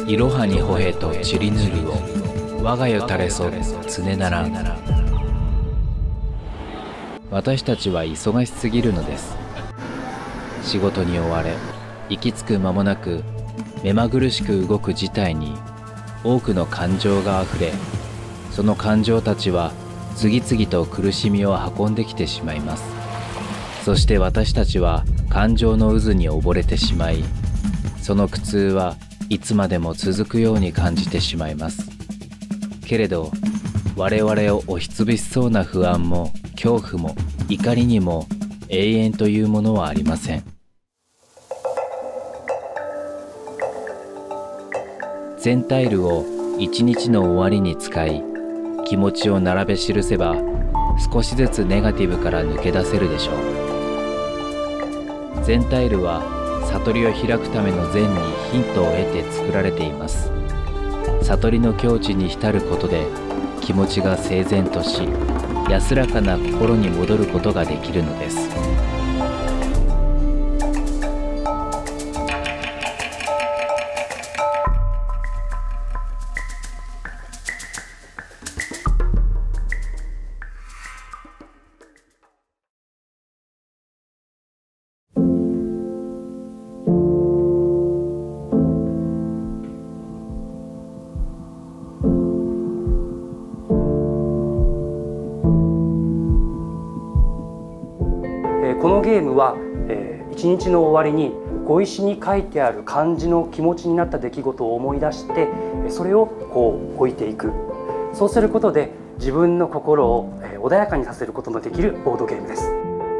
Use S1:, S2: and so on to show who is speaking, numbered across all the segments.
S1: いろはにほへとちりぬるを我がよたれそ常ならん。私たちは忙しすぎるのです。仕事に追われ、行き着く間もなく目まぐるしく動く事態に多くの感情があふれ、その感情たちは次々と苦しみを運んできてしまいます。そして私たちは感情の渦に溺れてしまい、その苦痛はいつまでも続くように感じてしまいます。けれど我々を押しつぶしそうな不安も恐怖も怒りにも永遠というものはありません。全タイルを一日の終わりに使い、気持ちを並べ記せば少しずつネガティブから抜け出せるでしょう。全タイルは悟りを開くための善にヒントを得て作られています。悟りの境地に浸ることで気持ちが整然とし、安らかな心に戻ることができるのです。
S2: このゲームは、一日の終わりに碁石に書いてある漢字の気持ちになった出来事を思い出して、それをこう置いていく。そうすることで自分の心を穏やかにさせることのできるボードゲームです。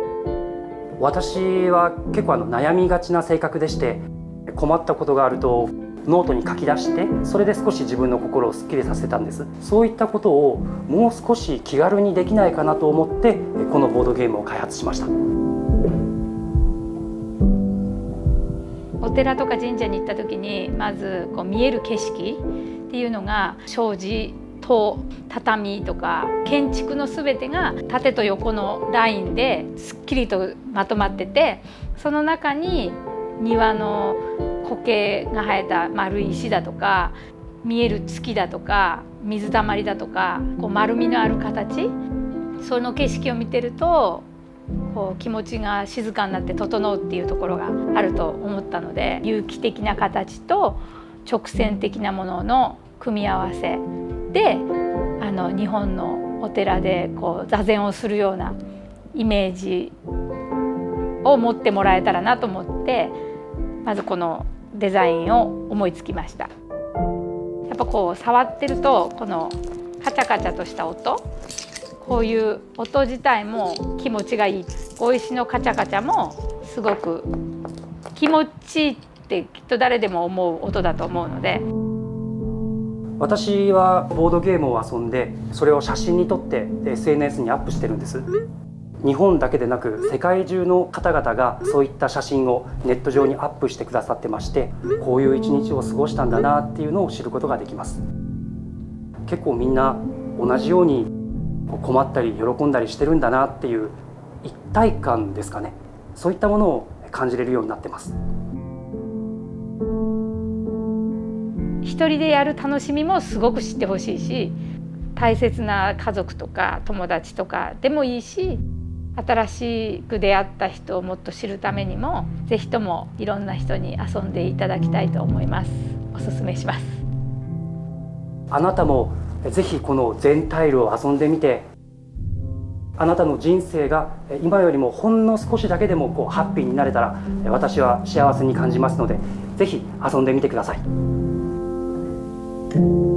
S2: 私は結構悩みがちな性格でして、困ったことがあるとノートに書き出して、それで少し自分の心をすっきりさせたんです。そういったことをもう少し気軽にできないかなと思ってこのボードゲームを開発しました。
S3: お寺とか神社に行った時にまずこう見える景色っていうのが障子と畳とか建築の全てが縦と横のラインですっきりとまとまってて、その中に庭の苔が生えた丸い石だとか見える月だとか水たまりだとかこう丸みのある形、その景色を見てるとこう気持ちが静かになって整うっていうところがあると思ったので、有機的な形と直線的なものの組み合わせで日本のお寺でこう座禅をするようなイメージを持ってもらえたらなと思って、まずこのデザインを思いつきました。やっぱこう触ってるとこのカチャカチャとした音、こういう音自体も気持ちがいい。碁石のカチャカチャもすごく気持ちいいってきっと誰でも思う音だと思うので。
S2: 私はボードゲームを遊んでそれを写真に撮って SNS にアップしてるんです。日本だけでなく世界中の方々がそういった写真をネット上にアップしてくださってまして、こういう一日を過ごしたんだなっていうのを知ることができます。結構みんな同じように困ったり喜んだりしてるんだなっていう一体感ですかね、そういったものを感じれるようになってます。
S3: 一人でやる楽しみもすごく知ってほしいし、大切な家族とか友達とかでもいいし、新しく出会った人をもっと知るためにもぜひともいろんな人に遊んでいただきたいと思います。おすすめします。
S2: あなたもぜひこの全タイルを遊んでみて、あなたの人生が今よりもほんの少しだけでもハッピーになれたら私は幸せに感じますので、ぜひ遊んでみてください。